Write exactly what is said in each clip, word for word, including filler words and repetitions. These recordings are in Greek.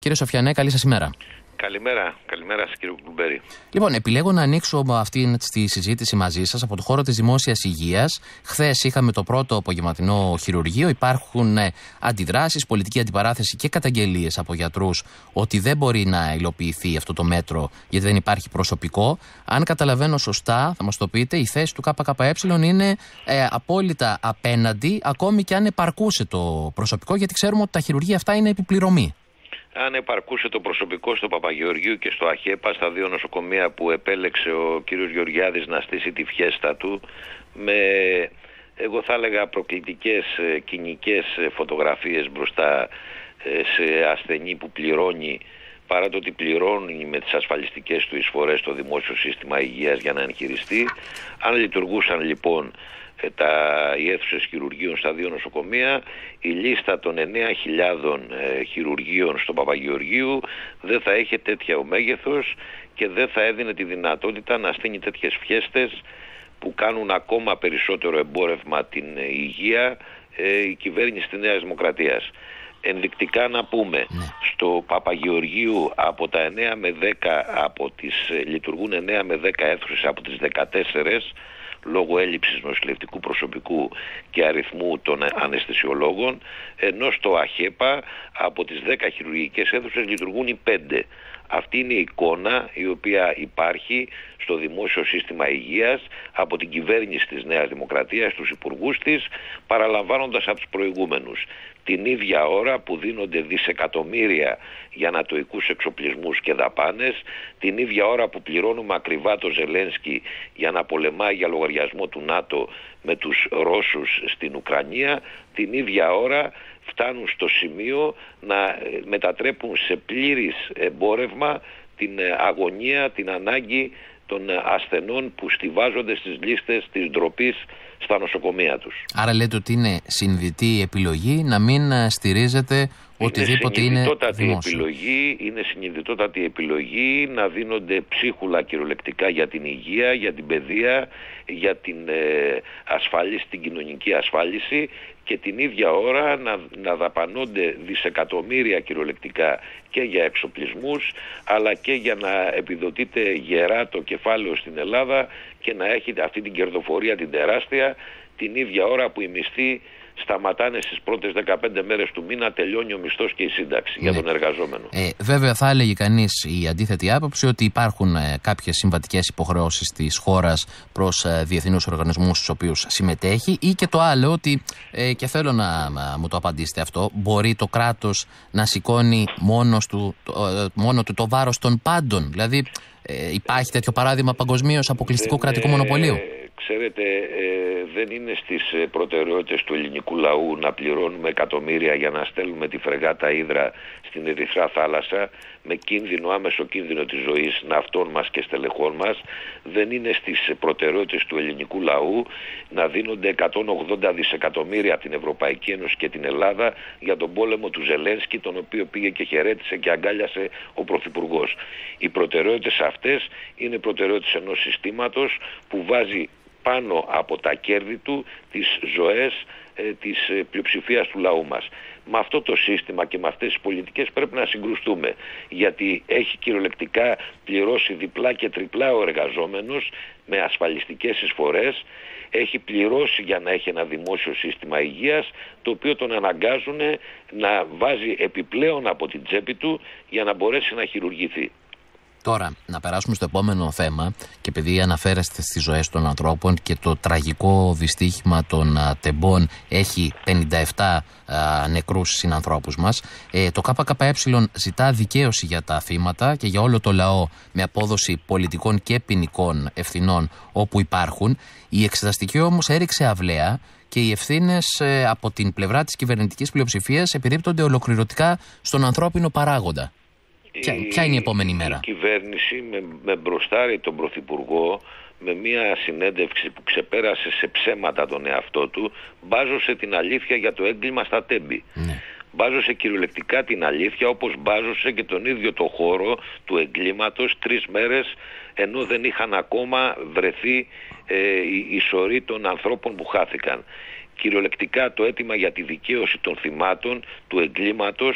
Κύριε Σοφιανέ, καλή σας ημέρα. Καλημέρα, καλημέρα σας κύριε Κουκλουμπέρη. Λοιπόν, επιλέγω να ανοίξω αυτή τη συζήτηση μαζί σας από το χώρο της δημόσιας υγείας. Χθες είχαμε το πρώτο απογευματινό χειρουργείο. Υπάρχουν ε, αντιδράσεις, πολιτική αντιπαράθεση και καταγγελίες από γιατρούς ότι δεν μπορεί να υλοποιηθεί αυτό το μέτρο γιατί δεν υπάρχει προσωπικό. Αν καταλαβαίνω σωστά, θα μας το πείτε, η θέση του ΚΚΕ είναι ε, απόλυτα απέναντι, ακόμη και αν επαρκούσε το προσωπικό, γιατί ξέρουμε ότι τα χειρουργεία αυτά είναι επιπληρωμή. Αν επαρκούσε το προσωπικό στο Παπαγεωργίου και στο ΑΧΕΠΑ, στα δύο νοσοκομεία που επέλεξε ο κύριος Γεωργιάδης να στήσει τη φιέστα του, με, εγώ θα έλεγα, προκλητικές κοινικές φωτογραφίες μπροστά σε ασθενή που πληρώνει, παρά το ότι πληρώνει με τις ασφαλιστικές του εισφορές στο δημόσιο σύστημα υγείας για να εγχειριστεί. Αν λειτουργούσαν λοιπόν τα, οι αίθουσες χειρουργείων στα δύο νοσοκομεία, η λίστα των εννέα χιλιάδων ε, χειρουργείων στο Παπαγεωργίου δεν θα είχε τέτοια μέγεθος και δεν θα έδινε τη δυνατότητα να στείνει τέτοιες φιέστες που κάνουν ακόμα περισσότερο εμπόρευμα την ε, υγεία ε, η κυβέρνηση της Νέας Δημοκρατίας. Ενδεικτικά να πούμε, ναι. στο Παπαγεωργίου από τα εννέα με δέκα, από τις, ε, λειτουργούν εννέα με δέκα αίθουσες από τις δεκατέσσερις, λόγω έλλειψης νοσηλευτικού προσωπικού και αριθμού των αναισθησιολόγων, ενώ στο ΑΧΕΠΑ από τις δέκα χειρουργικές αίθουσες λειτουργούν οι πέντε. Αυτή είναι η εικόνα η οποία υπάρχει στο δημόσιο σύστημα υγείας από την κυβέρνηση της Νέας Δημοκρατίας, τους υπουργούς της, παραλαμβάνοντας από τους προηγούμενους. Την ίδια ώρα που δίνονται δισεκατομμύρια για ανατοικούς εξοπλισμούς και δαπάνες, την ίδια ώρα που πληρώνουμε ακριβά το Ζελένσκι για να πολεμάει για λογαριασμό του ΝΑΤΟ με τους Ρώσους στην Ουκρανία, την ίδια ώρα φτάνουν στο σημείο να μετατρέπουν σε πλήρης εμπόρευμα την αγωνία, την ανάγκη των ασθενών που στιβάζονται στις λίστες της ντροπής στα νοσοκομεία τους. Άρα λέτε ότι είναι συνειδητή επιλογή να μην στηρίζεται οτιδήποτε είναι, είναι δημόσιο. Επιλογή, είναι συνειδητότατη επιλογή να δίνονται ψίχουλα κυριολεκτικά για την υγεία, για την παιδεία, για την ε, ασφάλιση, την κοινωνική ασφάλιση, και την ίδια ώρα να, να δαπανώνται δισεκατομμύρια κυριολεκτικά και για εξοπλισμούς, αλλά και για να επιδοτείται γερά το κεφάλαιο στην Ελλάδα και να έχει αυτή την κερδοφορία την τεράστια, την ίδια ώρα που οι μισθοί σταματάνε στις πρώτες δεκαπέντε μέρες του μήνα, τελειώνει ο μισθός και η σύνταξη, ναι, για τον εργαζόμενο. Ε, βέβαια θα έλεγε κανείς η αντίθετη άποψη ότι υπάρχουν ε, κάποιες συμβατικές υποχρεώσεις της χώρας προς ε, διεθνούς οργανισμούς στους οποίους συμμετέχει, ή και το άλλο ότι, ε, και θέλω να, να μου το απαντήσετε αυτό, μπορεί το κράτος να σηκώνει μόνος του, το, ε, μόνο του το βάρος των πάντων. Δηλαδή ε, υπάρχει τέτοιο παράδειγμα παγκοσμίως αποκλειστικού ε, κρατικού μονοπωλίου? Ε, Ξέρετε, ε, δεν είναι στις προτεραιότητες του ελληνικού λαού να πληρώνουμε εκατομμύρια για να στέλνουμε τη φρεγάτα Ύδρα στην Ερυθρά θάλασσα με κίνδυνο, άμεσο κίνδυνο της ζωής ναυτών μας και στελεχών μας. Δεν είναι στις προτεραιότητες του ελληνικού λαού να δίνονται εκατόν ογδόντα δισεκατομμύρια από την Ευρωπαϊκή Ένωση και την Ελλάδα για τον πόλεμο του Ζελένσκι, τον οποίο πήγε και χαιρέτησε και αγκάλιασε ο Πρωθυπουργός. Οι προτεραιότητες αυτές είναι προτεραιότητες ενός συστήματος που βάζει πάνω από τα κέρδη του τις ζωές ε, της ε, πλειοψηφίας του λαού μας. Με αυτό το σύστημα και με αυτές τις πολιτικές πρέπει να συγκρουστούμε, γιατί έχει κυριολεκτικά πληρώσει διπλά και τριπλά ο εργαζόμενος με ασφαλιστικές εισφορές, έχει πληρώσει για να έχει ένα δημόσιο σύστημα υγείας, το οποίο τον αναγκάζουν να βάζει επιπλέον από την τσέπη του για να μπορέσει να χειρουργηθεί. Τώρα, να περάσουμε στο επόμενο θέμα, και επειδή αναφέρεστε στις ζωές των ανθρώπων και το τραγικό δυστύχημα των α, τεμπών έχει πενήντα επτά α, νεκρούς συνανθρώπους μας, ε, το ΚΚΕ ζητά δικαίωση για τα θύματα και για όλο το λαό με απόδοση πολιτικών και ποινικών ευθυνών όπου υπάρχουν. Η εξεταστική όμως έριξε αυλαία και οι ευθύνες ε, από την πλευρά της κυβερνητικής πλειοψηφίας επιρρύπτονται ολοκληρωτικά στον ανθρώπινο παράγοντα. Ποια, ποια είναι η επόμενη μέρα? Η κυβέρνηση με, με μπροστάρει τον Πρωθυπουργό με μια συνέντευξη που ξεπέρασε σε ψέματα τον εαυτό του, μπάζωσε την αλήθεια για το έγκλημα στα Τέμπη. Ναι. Μπάζωσε κυριολεκτικά την αλήθεια, όπως μπάζωσε και τον ίδιο το χώρο του εγκλήματος τρεις μέρες, ενώ δεν είχαν ακόμα βρεθεί ε, οι σωροί των ανθρώπων που χάθηκαν. Κυριολεκτικά το αίτημα για τη δικαίωση των θυμάτων του εγκλήματος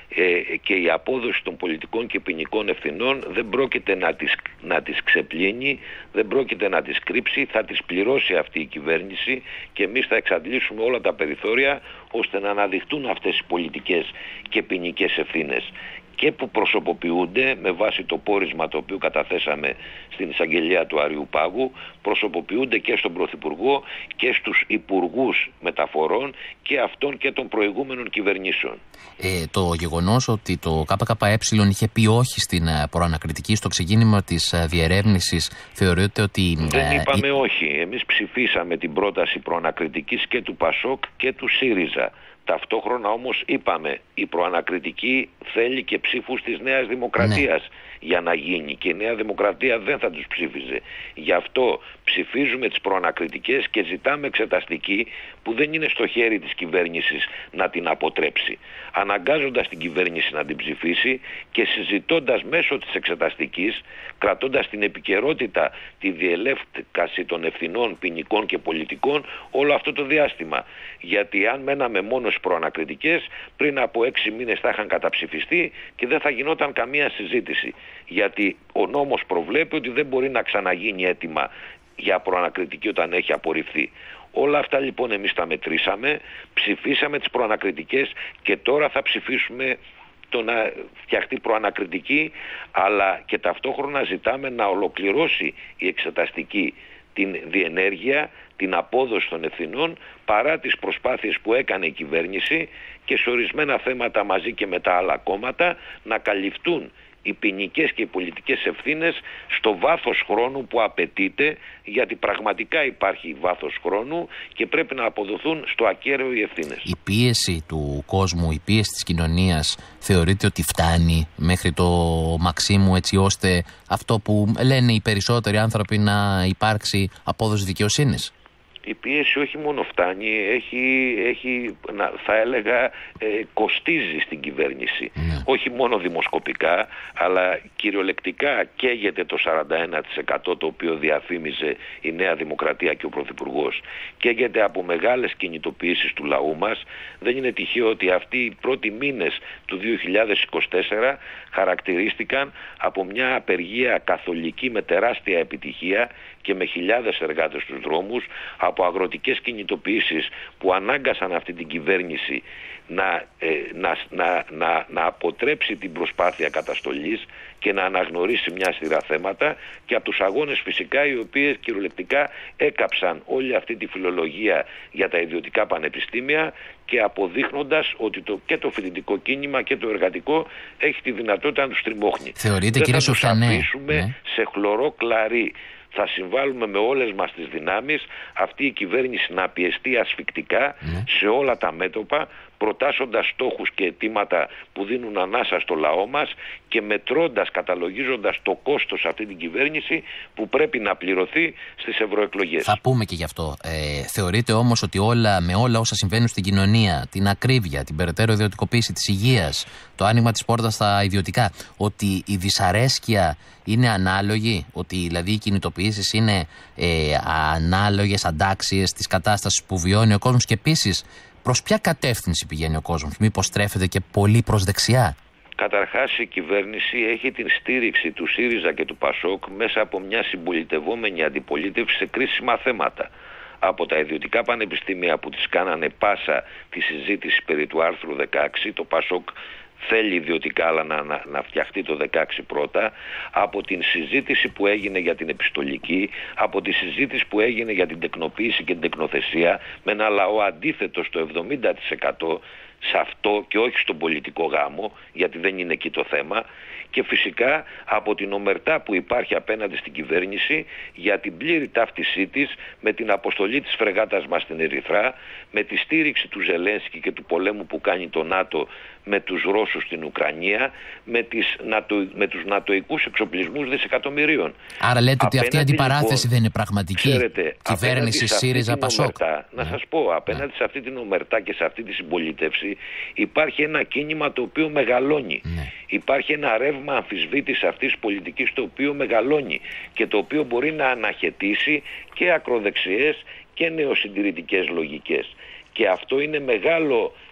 ε, και η απόδοση των πολιτικών και ποινικών ευθυνών δεν πρόκειται να τις, να τις ξεπλύνει, δεν πρόκειται να τις κρύψει, θα τις πληρώσει αυτή η κυβέρνηση και εμείς θα εξαντλήσουμε όλα τα περιθώρια ώστε να αναδειχτούν αυτές οι πολιτικές και ποινικές ευθύνες και που προσωποποιούνται με βάση το πόρισμα το οποίο καταθέσαμε στην εισαγγελία του Αριουπάγου, προσωποποιούνται και στον Πρωθυπουργό και στους Υπουργούς Μεταφορών και αυτών και των προηγούμενων κυβερνήσεων. Ε, το γεγονός ότι το ΚΚΕ είχε πει όχι στην προανακριτική στο ξεκίνημα της διερεύνησης, θεωρείτε ότι... Δεν είπαμε ε, όχι. Εμείς ψηφίσαμε την πρόταση προανακριτικής και του Πασόκ και του ΣΥΡΙΖΑ. Ταυτόχρονα όμως είπαμε, η προανακριτική θέλει και ψήφους της Νέας Δημοκρατίας ναι. για να γίνει και η Νέα Δημοκρατία δεν θα τους ψήφιζε. Γι' αυτό ψηφίζουμε τις προανακριτικές και ζητάμε εξεταστική που δεν είναι στο χέρι της κυβέρνησης να την αποτρέψει. Αναγκάζοντας την κυβέρνηση να την ψηφίσει και συζητώντας μέσω της εξεταστικής, κρατώντας την επικαιρότητα, τη διελεύκαση των ευθυνών ποινικών και πολιτικών όλο αυτό το διάστημα. Γιατί αν μέναμε μόνο στις προανακριτικές, πριν από έξι μήνες θα είχαν καταψηφιστεί και δεν θα γινόταν καμία συζήτηση. Γιατί ο νόμος προβλέπει ότι δεν μπορεί να ξαναγίνει αίτημα για προανακριτική όταν έχει απορριφθεί. Όλα αυτά λοιπόν εμείς τα μετρήσαμε, ψηφίσαμε τις προανακριτικές και τώρα θα ψηφίσουμε το να φτιαχτεί προανακριτική, αλλά και ταυτόχρονα ζητάμε να ολοκληρώσει η εξεταστική την διενέργεια, την απόδοση των ευθυνών παρά τις προσπάθειες που έκανε η κυβέρνηση και σε ορισμένα θέματα μαζί και με τα άλλα κόμματα να καλυφθούν οι ποινικές και οι πολιτικές ευθύνες στο βάθος χρόνου που απαιτείται, γιατί πραγματικά υπάρχει βάθος χρόνου και πρέπει να αποδοθούν στο ακέραιο οι ευθύνες. Η πίεση του κόσμου, η πίεση της κοινωνίας θεωρείτε ότι φτάνει μέχρι το μαξίμου έτσι ώστε αυτό που λένε οι περισσότεροι άνθρωποι να υπάρξει απόδοση δικαιοσύνης? Η πίεση όχι μόνο φτάνει, έχει, έχει θα έλεγα ε, κοστίζει στην κυβέρνηση. Ναι. Όχι μόνο δημοσκοπικά, αλλά κυριολεκτικά καίγεται το σαράντα ένα τοις εκατό το οποίο διαφήμιζε η Νέα Δημοκρατία και ο Πρωθυπουργός. Καίγεται από μεγάλες κινητοποιήσεις του λαού μας. Δεν είναι τυχαίο ότι αυτοί οι πρώτοι μήνες του δύο χιλιάδες είκοσι τέσσερα χαρακτηρίστηκαν από μια απεργία καθολική με τεράστια επιτυχία και με χιλιάδες εργάτες στους δρόμους, από αγροτικές κινητοποιήσεις που ανάγκασαν αυτή την κυβέρνηση να, ε, να, να, να, να αποτρέψει την προσπάθεια καταστολής και να αναγνωρίσει μια σειρά θέματα, και από τους αγώνες φυσικά οι οποίες κυριολεκτικά έκαψαν όλη αυτή τη φιλολογία για τα ιδιωτικά πανεπιστήμια και αποδείχνοντας ότι το, και το φοιτητικό κίνημα και το εργατικό έχει τη δυνατότητα να τους τριμώχνει. Θεωρείτε, κύριε Σοφιανέ, θα τους αφήσουμε ναι. σε χλωρό κλαρί. Θα συμβάλλουμε με όλες μας τις δυνάμεις αυτή η κυβέρνηση να πιεστεί ασφυκτικά ναι. σε όλα τα μέτωπα, προτάσσοντας στόχους και αιτήματα που δίνουν ανάσα στο λαό μας και μετρώντας, καταλογίζοντας το κόστος αυτή την κυβέρνηση που πρέπει να πληρωθεί στις ευρωεκλογές. Θα πούμε και γι' αυτό. Ε, θεωρείτε όμως ότι όλα, με όλα όσα συμβαίνουν στην κοινωνία, την ακρίβεια, την περαιτέρω ιδιωτικοποίηση της υγείας, το άνοιγμα της πόρτας στα ιδιωτικά, ότι η δυσαρέσκεια είναι ανάλογη, ότι δηλαδή οι κινητοποιήσεις είναι ε, ανάλογες, αντάξιες της κατάστασης που βιώνει ο κόσμος, και επίσης προς ποια κατεύθυνση πηγαίνει ο κόσμος, μήπως στρέφεται και πολύ προς δεξιά? Καταρχάς η κυβέρνηση έχει την στήριξη του ΣΥΡΙΖΑ και του ΠΑΣΟΚ μέσα από μια συμπολιτευόμενη αντιπολίτευση σε κρίσιμα θέματα. Από τα ιδιωτικά πανεπιστήμια που τις κάνανε πάσα τη συζήτηση περί του άρθρου δεκαέξι, το ΠΑΣΟΚ θέλει ιδιωτικά αλλά να, να, να φτιαχτεί το δεκαέξι πρώτα, από την συζήτηση που έγινε για την επιστολική, από τη συζήτηση που έγινε για την τεκνοποίηση και την τεκνοθεσία, με ένα λαό αντίθετο στο εβδομήντα τοις εκατό σε αυτό και όχι στον πολιτικό γάμο, γιατί δεν είναι εκεί το θέμα, και φυσικά από την ομερτά που υπάρχει απέναντι στην κυβέρνηση για την πλήρη ταύτισή της με την αποστολή της φρεγάτας μας στην Ερυθρά, με τη στήριξη του Ζελένσκι και του πολέμου που κάνει το ΝΑΤΟ με τους Ρώσους στην Ουκρανία, με, τις, με τους νατοικούς εξοπλισμούς δισεκατομμυρίων. Άρα λέτε ότι αυτή η αντιπαράθεση λοιπόν, δεν είναι πραγματική? Ξέρετε, κυβέρνηση ΣΥΡΙΖΑ ΠΑΣΟΚ. Να ναι. σας πω, απέναντι ναι. σε αυτή την ομερτά και σε αυτή τη συμπολίτευση υπάρχει ένα κίνημα το οποίο μεγαλώνει. Ναι. Υπάρχει ένα ρεύμα αμφισβήτησης αυτής της πολιτικής το οποίο μεγαλώνει και το οποίο μπορεί να αναχαιτήσει και ακροδεξιές και νεοσυντηρητικές λογικές. Και αυτό είναι μεγάλο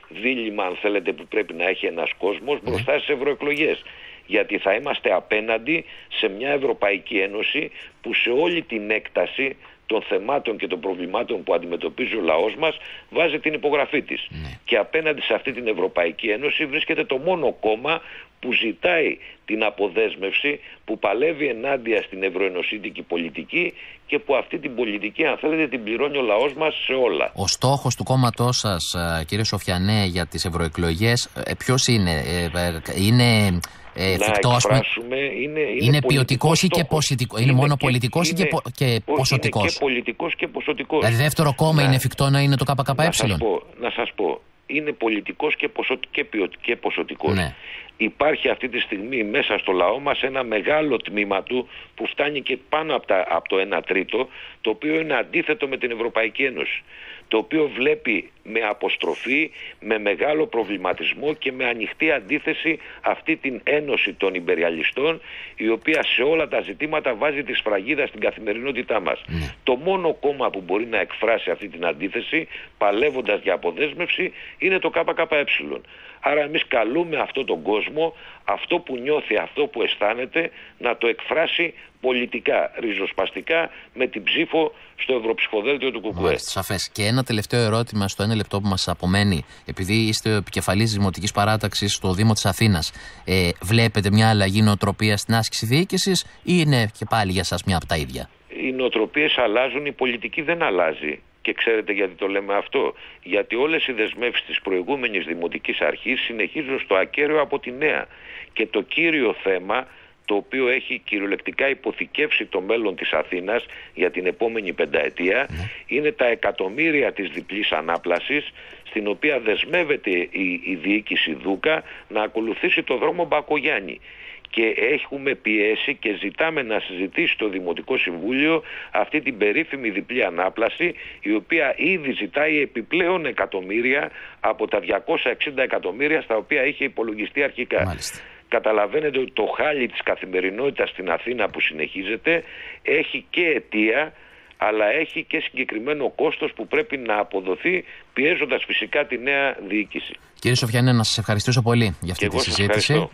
δίλημμα, αν θέλετε, που πρέπει να έχει ένας κόσμος μπροστά στις ευρωεκλογές. Γιατί θα είμαστε απέναντι σε μια Ευρωπαϊκή Ένωση που σε όλη την έκταση των θεμάτων και των προβλημάτων που αντιμετωπίζει ο λαός μας βάζει την υπογραφή της. Ναι. Και απέναντι σε αυτή την Ευρωπαϊκή Ένωση βρίσκεται το μόνο κόμμα που ζητάει την αποδέσμευση, που παλεύει ενάντια στην ευρωενωσίτικη πολιτική και που αυτή την πολιτική, αν θέλετε, την πληρώνει ο λαός μας σε όλα. Ο στόχος του κόμματός σας, κύριε Σοφιανέ, για τις ευρωεκλογές ποιος είναι? Είναι... Ε, να φυκτό, εκφράσουμε, είναι, είναι, είναι ποιοτικός ή και ποσοτικός? Είναι, είναι μόνο και, πολιτικός είναι, ή και, πο, και ποσοτικός? Είναι και πολιτικός και ποσοτικός. Δηλαδή δεύτερο κόμμα να, είναι φυκτό να είναι το ΚΚΕ? Να σας πω, να σας πω είναι πολιτικός και, ποσο, και, ποιο, και ποσοτικός. Ναι. Υπάρχει αυτή τη στιγμή μέσα στο λαό μας ένα μεγάλο τμήμα του που φτάνει και πάνω από, τα, από το ένα τρίτο, το οποίο είναι αντίθετο με την Ευρωπαϊκή Ένωση, το οποίο βλέπει με αποστροφή, με μεγάλο προβληματισμό και με ανοιχτή αντίθεση αυτή την ένωση των υπεριαλιστών, η οποία σε όλα τα ζητήματα βάζει τη σφραγίδα στην καθημερινότητά μας. Mm. Το μόνο κόμμα που μπορεί να εκφράσει αυτή την αντίθεση, παλεύοντας για αποδέσμευση, είναι το ΚΚΕ. Άρα εμείς καλούμε αυτόν τον κόσμο, αυτό που νιώθει, αυτό που αισθάνεται, να το εκφράσει πολιτικά, ριζοσπαστικά, με την ψήφο στο ευρωψηφοδέλτιο του ΚΚΕ. Σαφές. Και ένα τελευταίο ερώτημα στο ένα λεπτό που μας απομένει. Επειδή είστε ο επικεφαλής Δημοτικής Παράταξης στο Δήμο της Αθήνας, ε, βλέπετε μια αλλαγή νοοτροπίας στην άσκηση διοίκησης ή είναι και πάλι για σας μια από τα ίδια? Οι νοοτροπίες αλλάζουν, η πολιτική δεν αλλάζει. Και ξέρετε γιατί το λέμε αυτό? Γιατί όλες οι δεσμεύσεις της προηγούμενης Δημοτικής Αρχής συνεχίζουν στο ακέραιο από τη νέα. Και το κύριο θέμα, το οποίο έχει κυριολεκτικά υποθηκεύσει το μέλλον της Αθήνας για την επόμενη πενταετία, mm. είναι τα εκατομμύρια της διπλής ανάπλασης, στην οποία δεσμεύεται η, η διοίκηση Δούκα να ακολουθήσει το δρόμο Μπακογιάννη. Και έχουμε πιέσει και ζητάμε να συζητήσει το Δημοτικό Συμβούλιο αυτή την περίφημη διπλή ανάπλαση, η οποία ήδη ζητάει επιπλέον εκατομμύρια από τα διακόσια εξήντα εκατομμύρια στα οποία είχε υπολογιστεί αρχικά. Μάλιστα. Καταλαβαίνετε ότι το χάλι της καθημερινότητας στην Αθήνα που συνεχίζεται έχει και αιτία, αλλά έχει και συγκεκριμένο κόστος που πρέπει να αποδοθεί, πιέζοντας φυσικά τη νέα διοίκηση. Κύριε Σοφιανέ, να σας ευχαριστήσω πολύ για αυτή τη συζήτηση.